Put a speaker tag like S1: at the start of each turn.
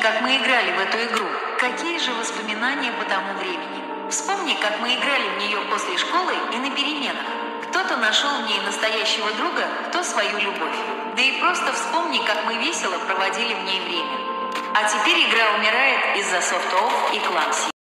S1: как мы играли в эту игру. Какие же воспоминания по тому времени? Вспомни, как мы играли в нее после школы и на переменах. Кто-то нашел в ней настоящего друга, кто свою любовь. Да и просто вспомни, как мы весело проводили в ней время. А теперь игра умирает из-за софт-офф и Clumsy.